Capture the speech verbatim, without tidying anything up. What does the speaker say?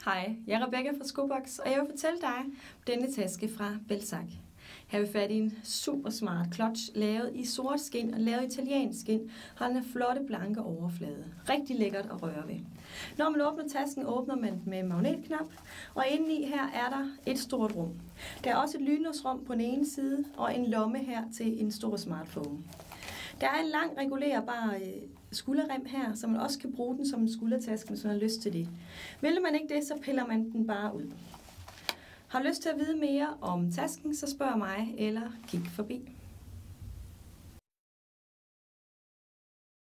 Hej, jeg er Rebecca fra Skobox, og jeg vil fortælle dig om denne taske fra Belsac. Her vil fat i en super smart clutch, lavet i sort skind og lavet italiensk skind, har den her flotte, blanke overflade. Rigtig lækkert at røre ved. Når man åbner tasken, åbner man den med magnetknap, og indeni her er der et stort rum. Der er også et lynlåsrum på den ene side, og en lomme her til en stor smartphone. Der er en lang regulerbar skulderrem her, så man også kan bruge den som en skuldertaske, hvis man har lyst til det. Vil man ikke det, så piller man den bare ud. Har du lyst til at vide mere om tasken, så spørg mig eller kig forbi.